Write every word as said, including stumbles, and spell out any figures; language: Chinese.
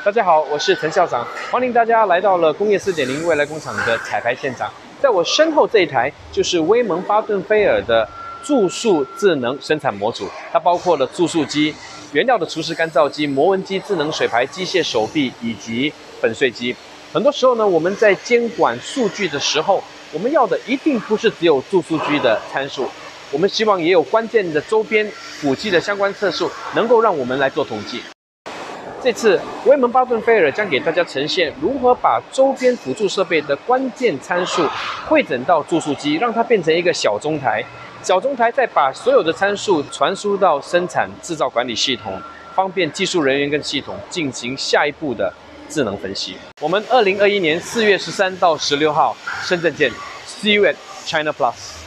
大家好，我是陈校长，欢迎大家来到了工业 四点零 未来工厂的彩排现场。在我身后这一台就是威蒙巴顿菲尔的注塑智能生产模组，它包括了注塑机、原料的除湿干燥机、磨纹机、智能水排机械手臂以及粉碎机。很多时候呢，我们在监管数据的时候，我们要的一定不是只有注塑机的参数，我们希望也有关键的周边辅机的相关测数，能够让我们来做统计。这次威蒙巴顿菲尔将给大家呈现如何把周边辅助设备的关键参数汇整到注塑机，让它变成一个小中台。小中台再把所有的参数传输到生产制造管理系统，方便技术人员跟系统进行下一步的智能分析。我们二零二一年四月十三到十六号深圳见 ，See you at China Plus。